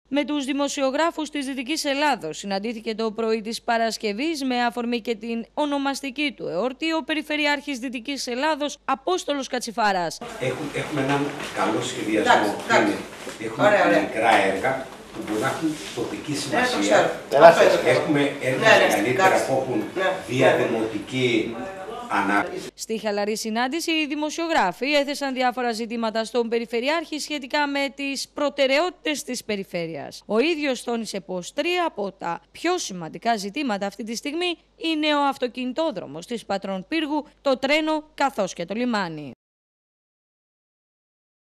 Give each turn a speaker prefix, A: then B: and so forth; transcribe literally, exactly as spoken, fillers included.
A: Με τους δημοσιογράφους της Δυτικής Ελλάδος συναντήθηκε το πρωί της Παρασκευής με αφορμή και την ονομαστική του εορτή ο Περιφερειάρχης Δυτικής Ελλάδος Απόστολος Κατσιφάρας.
B: Έχουμε, έχουμε έναν καλό σχεδιασμό. Έχουμε
C: ωραία, ωραία.
B: μικρά έργα που μπορούν να έχουν τοπική σημασία.
C: Ναι,
B: έχουμε έργα
C: ναι,
B: μεγαλύτερα που έχουν
C: ναι,
B: διαδημοτική ανάπτυξη.
A: Στη χαλαρή συνάντηση, οι δημοσιογράφοι έθεσαν διάφορα ζητήματα στον Περιφερειάρχη σχετικά με τις προτεραιότητες της περιφέρειας. Ο ίδιος τόνισε πως τρία από τα πιο σημαντικά ζητήματα αυτή τη στιγμή είναι ο αυτοκινητόδρομος της Πατρών Πύργου, το τρένο καθώς και το λιμάνι.